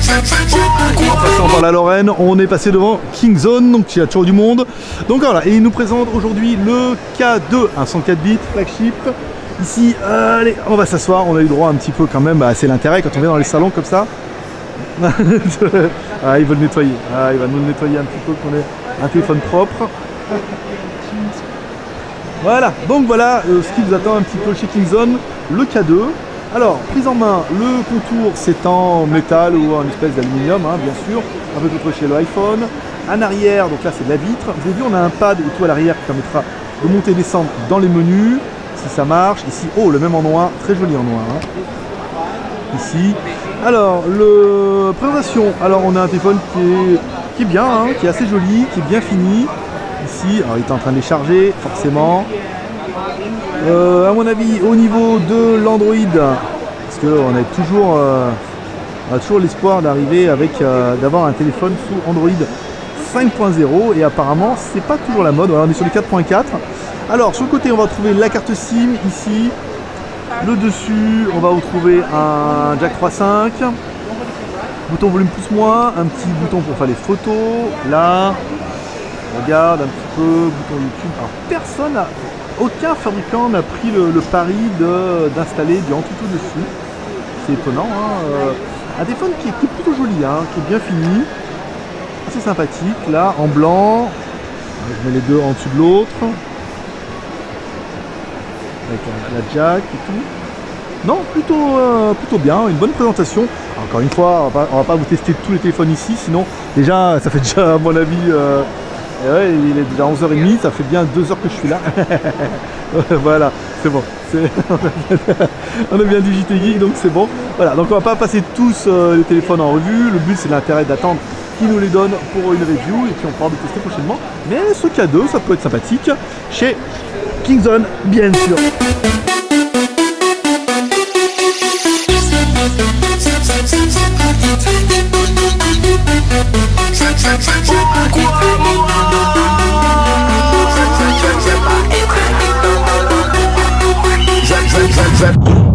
En passant par la Lorraine, on est passé devant Kingzone, donc il y a toujours du monde. Donc voilà, et il nous présente aujourd'hui le K2, un 104 bits flagship. Ici, allez, on va s'asseoir, on a eu droit un petit peu quand même, c'est l'intérêt quand on vient dans les salons comme ça. Ah, il veut le nettoyer, ah, il va nous le nettoyer un petit peu, qu'on ait un téléphone propre. Voilà, donc voilà ce qui vous attend un petit peu chez Kingzone, le K2. Alors, prise en main, le contour c'est en métal ou en espèce d'aluminium, hein, bien sûr, un peu contre chez l'iPhone. En arrière, donc là c'est de la vitre. Vous avez vu, on a un pad et tout à l'arrière qui permettra de monter et descendre dans les menus, si ça marche. Ici, oh, le même en noir, très joli en noir. Hein. Ici. Alors, présentation, alors on a un téléphone qui est bien, hein, qui est assez joli, qui est bien fini. Ici, alors il est en train de les charger, forcément. À mon avis, au niveau de l'Android, parce qu'on a toujours l'espoir d'arriver avec d'avoir un téléphone sous Android 5.0 et apparemment c'est pas toujours la mode. Voilà, on est sur les 4.4. Alors sur le côté on va trouver la carte SIM ici. Le dessus on va retrouver un jack 3.5, bouton volume plus moins, un petit bouton pour faire les photos. Là, regarde un petit peu, bouton YouTube. Alors aucun fabricant n'a pris le pari d'installer du Antutu dessus. C'est étonnant. Hein. Un téléphone qui est plutôt joli, hein, qui est bien fini. Assez sympathique. Là, en blanc. Je mets les deux en dessous de l'autre. Avec la jack et tout. Non, plutôt bien. Une bonne présentation. Alors, encore une fois, on va pas vous tester tous les téléphones ici. Sinon, déjà, ça fait déjà, à mon avis... Et ouais, il est déjà 11h30, ça fait bien 2 heures que je suis là. Voilà, c'est bon. On a bien du JT Geek, donc c'est bon. Voilà, donc on va pas passer tous les téléphones en revue. Le but c'est l'intérêt d'attendre qu'ils nous les donnent pour une review et puis on pourra vous tester prochainement. Mais ce K2, ça peut être sympathique chez Kingzone, bien sûr. Zap.